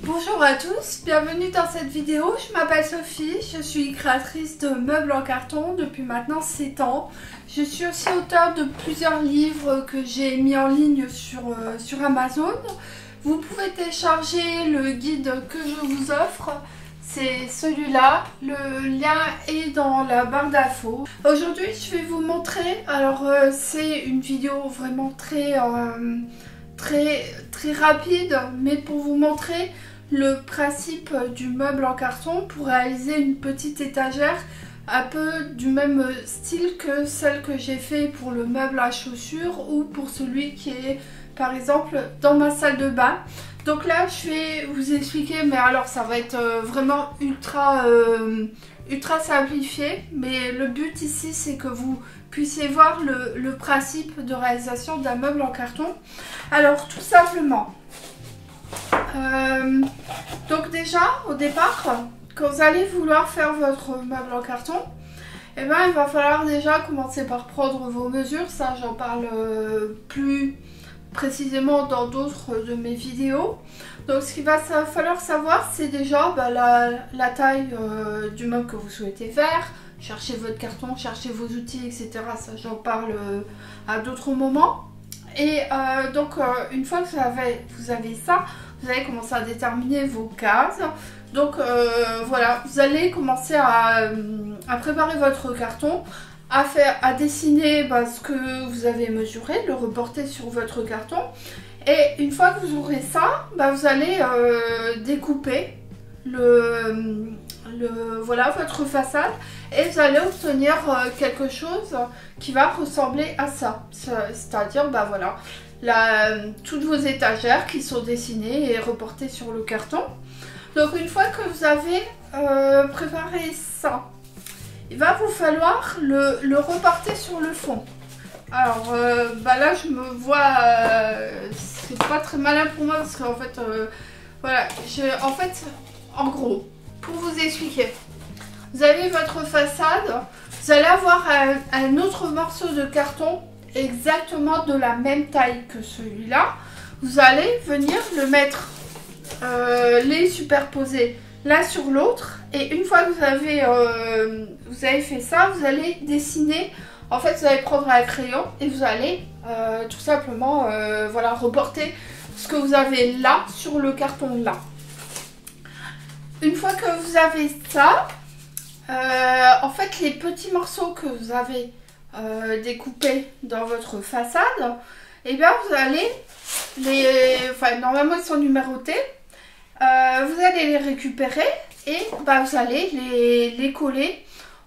Bonjour à tous, bienvenue dans cette vidéo. Je m'appelle Sophie, je suis créatrice de meubles en carton depuis maintenant 7 ans. Je suis aussi auteure de plusieurs livres que j'ai mis en ligne sur Amazon. Vous pouvez télécharger le guide que je vous offre, c'est celui-là. Le lien est dans la barre d'infos. Aujourd'hui, je vais vous montrer, alors c'est une vidéo vraiment très rapide, mais pour vous montrer le principe du meuble en carton pour réaliser une petite étagère un peu du même style que celle que j'ai fait pour le meuble à chaussures ou pour celui qui est par exemple dans ma salle de bain. Donc là je vais vous expliquer, mais alors ça va être vraiment ultra simplifié, mais le but ici c'est que vous puissiez voir le principe de réalisation d'un meuble en carton. Alors tout simplement, donc déjà au départ, quand vous allez vouloir faire votre meuble en carton, eh ben, il va falloir déjà commencer par prendre vos mesures. Ça j'en parle plus précisément dans d'autres de mes vidéos. Donc ce qu'il va falloir savoir, c'est déjà la taille du meuble que vous souhaitez faire. Cherchez votre carton, cherchez vos outils, etc. Ça j'en parle à d'autres moments. Et donc une fois que vous avez ça, vous allez commencer à déterminer vos cases. Donc voilà, vous allez commencer à préparer votre carton, à dessiner ce que vous avez mesuré, le reporter sur votre carton. Et une fois que vous aurez ça, vous allez découper voilà, votre façade, et vous allez obtenir quelque chose qui va ressembler à ça. C'est-à-dire, voilà, toutes vos étagères qui sont dessinées et reportées sur le carton. Donc une fois que vous avez préparé ça, il va vous falloir le reporter sur le fond. Alors là je me vois, c'est pas très malin pour moi parce qu'en fait, voilà, en gros, pour vous expliquer, vous avez votre façade, vous allez avoir un autre morceau de carton exactement de la même taille que celui-là. Vous allez venir le mettre, les superposer l'un sur l'autre, et une fois que vous avez fait ça, vous allez dessiner. En fait, vous allez prendre un crayon et vous allez tout simplement voilà, reporter ce que vous avez là sur le carton là. Une fois que vous avez ça, en fait les petits morceaux que vous avez découpés dans votre façade, et bien vous allez normalement ils sont numérotés, vous allez les récupérer et vous allez les coller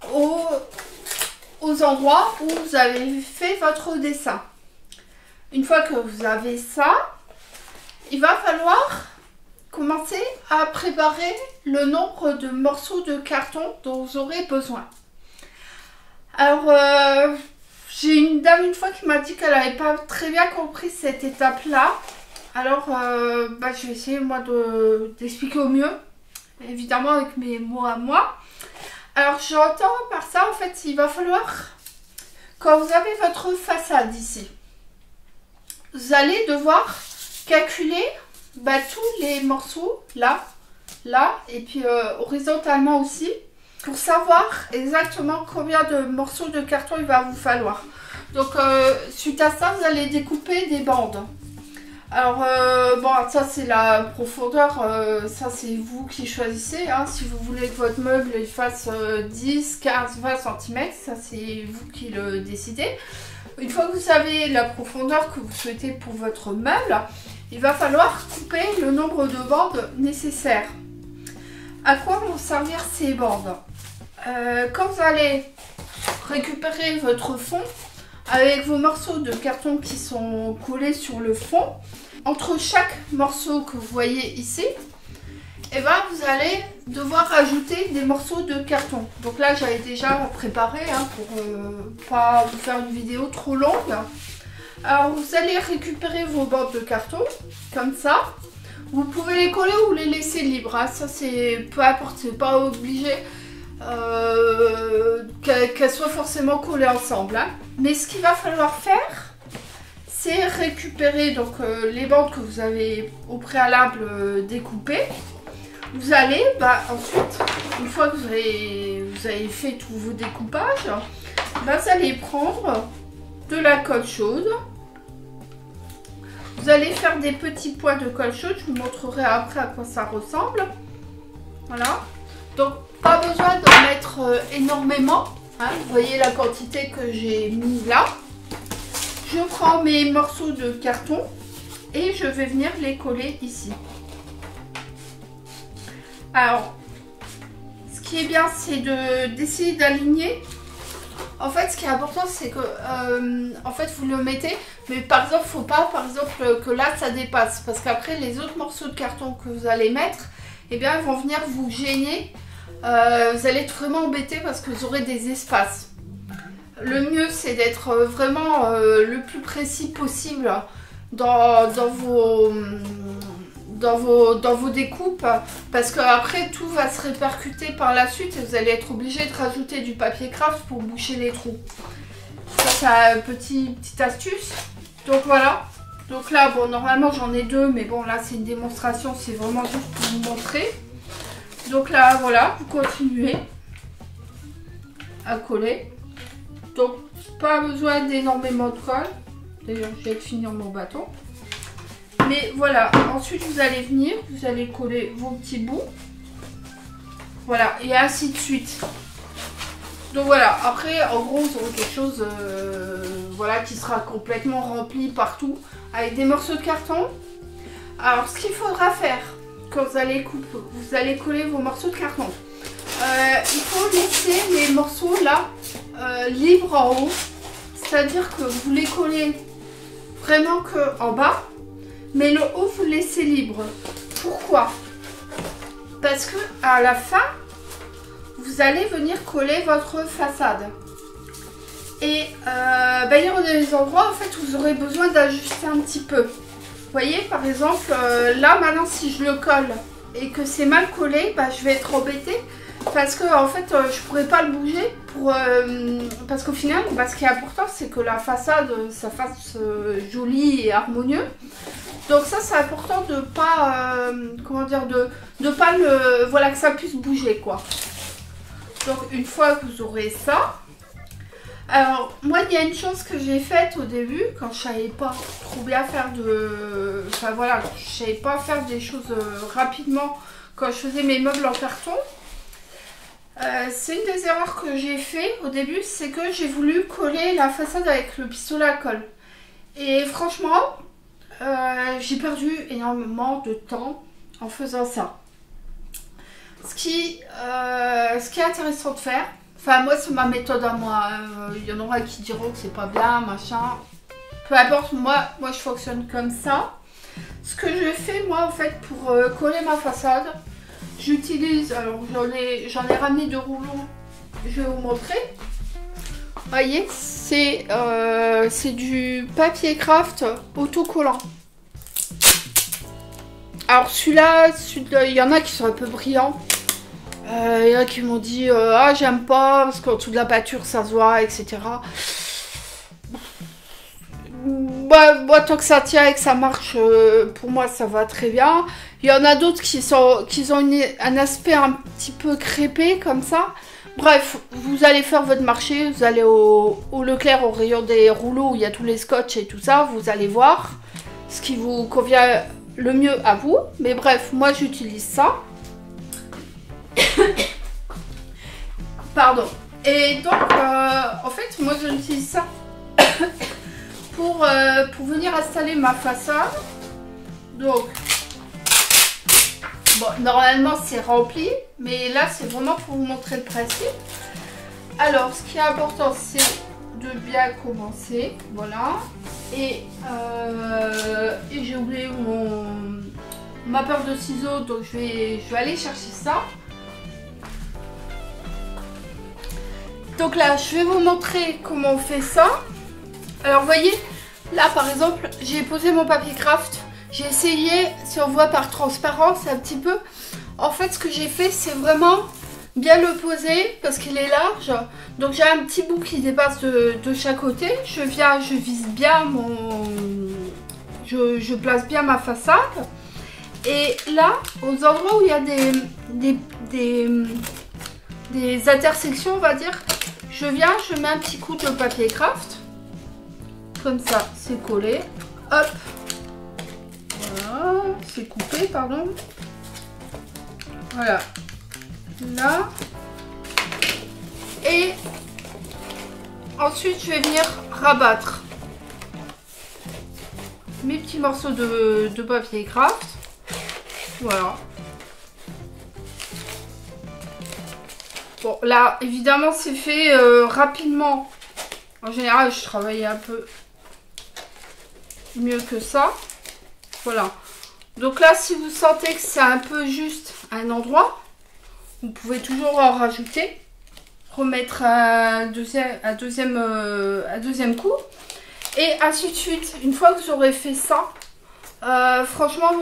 aux endroits où vous avez fait votre dessin. Une fois que vous avez ça, il va falloir commencer à préparer le nombre de morceaux de carton dont vous aurez besoin. Alors, j'ai une dame une fois qui m'a dit qu'elle n'avait pas très bien compris cette étape-là. Alors, je vais essayer moi d'expliquer au mieux, évidemment avec mes mots à moi. Alors, j'entends par ça, en fait, il va falloir, quand vous avez votre façade ici, vous allez devoir calculer tous les morceaux, là, et puis horizontalement aussi, pour savoir exactement combien de morceaux de carton il va vous falloir. Donc, suite à ça, vous allez découper des bandes. Alors, ça c'est la profondeur, ça c'est vous qui choisissez, hein. Si vous voulez que votre meuble il fasse 10, 15, 20 cm, ça c'est vous qui le décidez. Une fois que vous savez la profondeur que vous souhaitez pour votre meuble, il va falloir couper le nombre de bandes nécessaires. À quoi vont servir ces bandes? Quand vous allez récupérer votre fond, avec vos morceaux de carton qui sont collés sur le fond, entre chaque morceau que vous voyez ici, vous allez devoir ajouter des morceaux de carton. Donc là j'avais déjà préparé pour pas vous faire une vidéo trop longue. Alors vous allez récupérer vos bandes de carton comme ça. Vous pouvez les coller ou les laisser libres, hein. Ça c'est peu importe, c'est pas obligé qu'elles soient forcément collées ensemble, hein. Mais ce qu'il va falloir faire, c'est récupérer donc les bandes que vous avez au préalable découpées. Vous allez ensuite, une fois que vous avez fait tous vos découpages, vous allez prendre de la colle chaude. Vous allez faire des petits pois de colle chaude. Je vous montrerai après à quoi ça ressemble. Voilà. Donc pas besoin d'en mettre énormément. Hein. Vous voyez la quantité que j'ai mis là. Je prends mes morceaux de carton et je vais venir les coller ici. Alors, ce qui est bien, c'est d'essayer d'aligner. En fait, ce qui est important, c'est que en fait, vous le mettez, mais par exemple, faut pas, par exemple, que là, ça dépasse. Parce qu'après, les autres morceaux de carton que vous allez mettre, eh bien, ils vont venir vous gêner. Vous allez être vraiment embêté parce que vous aurez des espaces. Le mieux, c'est d'être vraiment le plus précis possible dans vos découpes, parce que après tout va se répercuter par la suite et vous allez être obligé de rajouter du papier craft pour boucher les trous. Ça, c'est une petite astuce. Donc voilà. Donc là, bon, normalement j'en ai deux, mais bon, là c'est une démonstration, c'est vraiment juste pour vous montrer. Donc là, voilà, vous continuez à coller. Donc pas besoin d'énormément de colle. D'ailleurs, je vais finir mon bâton. Mais voilà, ensuite vous allez venir, vous allez coller vos petits bouts. Voilà, et ainsi de suite. Donc voilà, après en gros vous aurez quelque chose voilà, qui sera complètement rempli partout avec des morceaux de carton. Alors ce qu'il faudra faire quand vous allez coller vos morceaux de carton, il faut laisser les morceaux là libres en haut. C'est-à-dire que vous les collez vraiment que en bas. Mais le haut, vous le laissez libre. Pourquoi? Parce que à la fin, vous allez venir coller votre façade. Et il y aura des endroits en fait où vous aurez besoin d'ajuster un petit peu. Vous voyez, par exemple, là maintenant, si je le colle et que c'est mal collé, je vais être embêtée. Parce que en fait, je pourrais pas le bouger parce qu'au final, ce qui est important, c'est que la façade, ça fasse joli et harmonieux. Donc ça, c'est important de pas, comment dire, de pas le, voilà, que ça puisse bouger quoi. Donc une fois que vous aurez ça, alors moi il y a une chose que j'ai faite au début quand je savais pas trop bien faire enfin voilà, je savais pas faire des choses rapidement quand je faisais mes meubles en carton. C'est une des erreurs que j'ai fait au début, c'est que j'ai voulu coller la façade avec le pistolet à colle. Et franchement, j'ai perdu énormément de temps en faisant ça. Ce qui est intéressant de faire, enfin moi c'est ma méthode à moi, il y en aura qui diront que c'est pas bien, machin. Peu importe, moi je fonctionne comme ça. Ce que je fais moi en fait pour coller ma façade, j'utilise, alors j'en ai ramené 2 rouleaux, je vais vous montrer. Vous voyez, c'est du papier craft autocollant. Alors celui-là, il y en a qui sont un peu brillants. Il y en a qui m'ont dit ah j'aime pas parce qu'en dessous de la peinture ça se voit, etc. Moi tant que ça tient et que ça marche, pour moi ça va très bien. Il y en a d'autres qui ont un aspect un petit peu crépé comme ça. Bref, vous allez faire votre marché, vous allez au Leclerc, au rayon des rouleaux où il y a tous les scotch et tout ça, vous allez voir ce qui vous convient le mieux à vous. Mais bref, moi j'utilise ça. Pardon. Et donc, en fait, moi j'utilise ça pour venir installer ma façade. Donc, bon, normalement c'est rempli, mais là c'est vraiment pour vous montrer le principe. Alors, ce qui est important, c'est de bien commencer. Voilà. Et j'ai oublié ma paire de ciseaux, donc je vais aller chercher ça. Donc là, je vais vous montrer comment on fait ça. Alors, vous voyez, là par exemple, j'ai posé mon papier craft. J'ai essayé, si on voit par transparence un petit peu. En fait, ce que j'ai fait, c'est vraiment bien le poser parce qu'il est large. Donc j'ai un petit bout qui dépasse de chaque côté. Je vise bien je place bien ma façade. Et là, aux endroits où il y a des intersections, on va dire, je mets un petit coup de papier craft. Comme ça, c'est collé. Hop. Voilà, c'est coupé, pardon. Voilà. Là. Et ensuite, je vais venir rabattre mes petits morceaux de papier craft. Voilà. Bon, là, évidemment, c'est fait rapidement. En général, je travaille un peu mieux que ça. Voilà. Donc là, si vous sentez que c'est un peu juste à un endroit, vous pouvez toujours en rajouter. Remettre un deuxième coup. Et ainsi de suite. Une fois que vous aurez fait ça, franchement,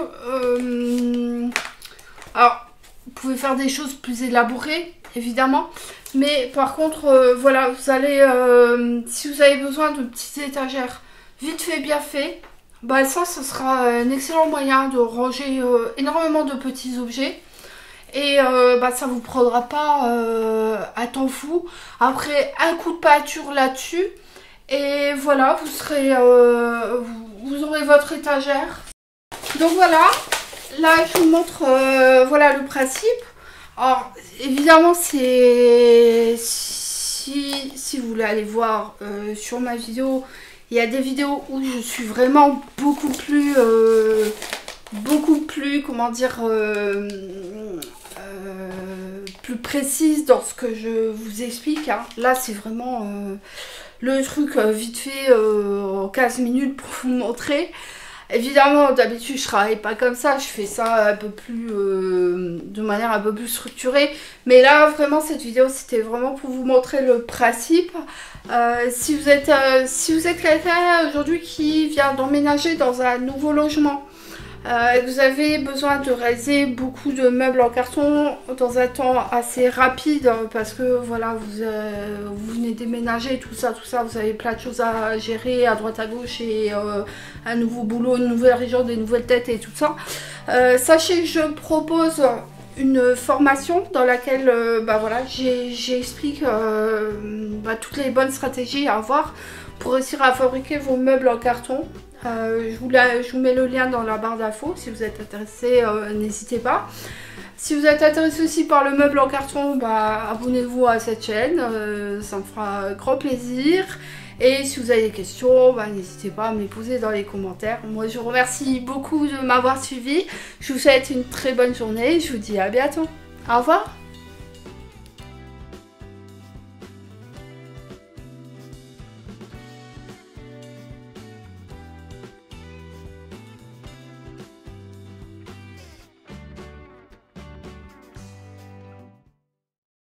alors, vous pouvez faire des choses plus élaborées, évidemment. Mais par contre, voilà, vous allez, si vous avez besoin de petites étagères vite fait, bien fait, bah ça, ce sera un excellent moyen de ranger énormément de petits objets. Et bah, ça vous prendra pas un temps fou. Après, un coup de peinture là-dessus. Et voilà, vous serez, vous aurez votre étagère. Donc voilà, là je vous montre voilà le principe. Alors évidemment, c'est si vous voulez aller voir sur ma vidéo, il y a des vidéos où je suis vraiment beaucoup plus comment dire, plus précise dans ce que je vous explique. Hein. Là c'est vraiment le truc vite fait en 15 minutes pour vous montrer. Évidemment, d'habitude je travaille pas comme ça, je fais ça un peu plus de manière un peu plus structurée. Mais là vraiment cette vidéo c'était vraiment pour vous montrer le principe. Si vous êtes quelqu'un aujourd'hui qui vient d'emménager dans un nouveau logement, vous avez besoin de réaliser beaucoup de meubles en carton dans un temps assez rapide parce que voilà, vous venez déménager, tout ça, vous avez plein de choses à gérer à droite à gauche et un nouveau boulot, une nouvelle région, des nouvelles têtes et tout ça. Sachez que je propose une formation dans laquelle bah voilà, j'explique toutes les bonnes stratégies à avoir pour réussir à fabriquer vos meubles en carton. Je vous mets le lien dans la barre d'infos. Si vous êtes intéressé, n'hésitez pas. Si vous êtes intéressé aussi par le meuble en carton, bah, abonnez-vous à cette chaîne, ça me fera grand plaisir. Et si vous avez des questions, bah, n'hésitez pas à me les poser dans les commentaires. Moi je vous remercie beaucoup de m'avoir suivi. Je vous souhaite une très bonne journée. Je vous dis à bientôt. Au revoir.